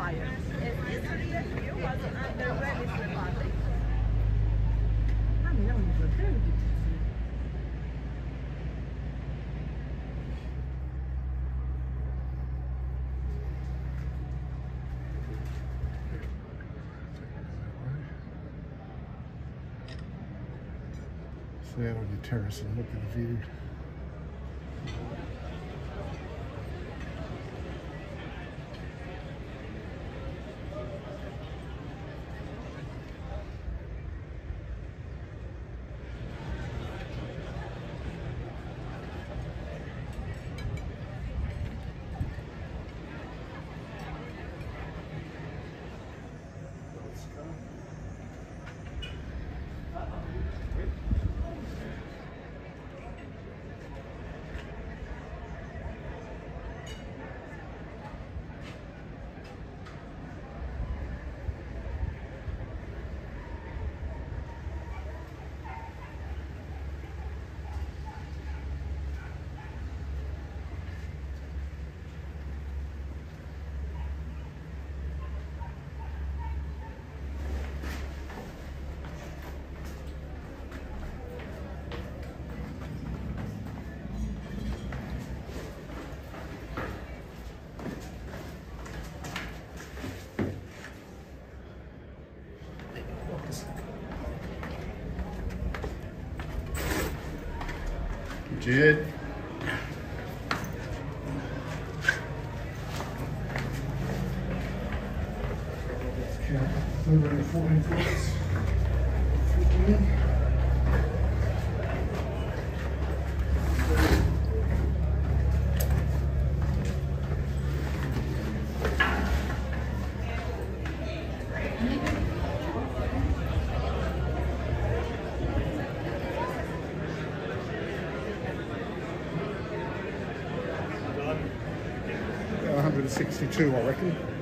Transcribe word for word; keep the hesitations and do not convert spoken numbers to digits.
Empire. Its history and view was under Venice Republic. Ah, mais là, on y voit plein de petites filles. Stay out on your terrace and look at the view. Jed. one hundred fourteen foot. one hundred sixty-two, I reckon.